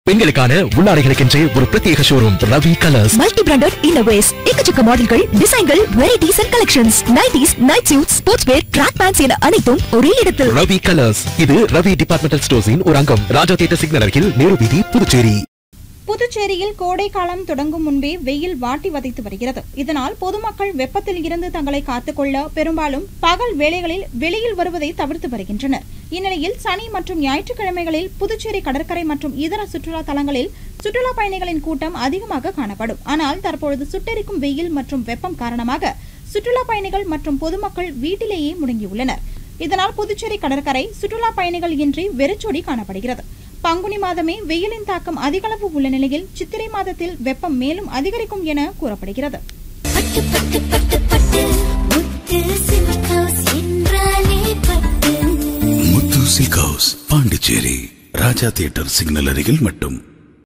பெண்களுக்கான உள்ளாடைகளுக்கென்றே ஒரு பிரத்யேக showroom Ravi colours. Multi branded innerwears, எக்கச்சக்க மாடல்கள், டிசைன்கள், varieties and collections, nighties, night suits, sports wear, track pants என அனைத்தும் ஒரே இடத்தில். ரவி கலர்ஸ். இது ரவி டிபார்ட்மெண்டல் ஸ்டோர்ஸின் ஒரு அங்கம். ராஜா தியேட்டர் சிக்னல் அருகில், நேரு வீதி, புதுச்சேரி. புதுச்சேரியில் கோடை காலம் தொடங்கும் முன்பே வெயில் வாட்டி வதைத்து வருகிறது. இதனால் பொதுமக்கள் வெப்பத்தில் இருந்து தங்களை காத்துக்கொள்ள பெரும்பாலும் பகல் வேளைகளில் வெளியில் வருவதை தவிர்த்து வருகின்றனர். இந்நிலையில் சனி மற்றும் ஞாயிற்றுக்கிழமைகளில் புதுச்சேரி கடற்கரை மற்றும் இதர சுற்றுலா தலங்களில் சுற்றுலா பயணிகளின் கூட்டம் அதிகமாக காணப்படும். ஆனால் தற்பொழுது சுட்டெரிக்கும் வெயில் மற்றும் வெப்பம் காரணமாக சுற்றுலா பயணிகள் மற்றும் பொதுமக்கள் வீட்டிலேயே முடங்கியுள்ளனர். இதனால் புதுச்சேரி கடற்கரை சுற்றுலா பயணிகள் இன்றி வெறிச்சோடி காணப்படுகிறது. பங்குனி மாதமே வெயிலின் தாக்கம் அதிகளவு உள்ள நிலையில் சித்திரை மாதத்தில் வெப்பம் மேலும் அதிகரிக்கும் என கூறப்படுகிறது. பாண்டிச்சேரி ராஜா தியேட்டர் சிக்னல் அருகில் மட்டும்.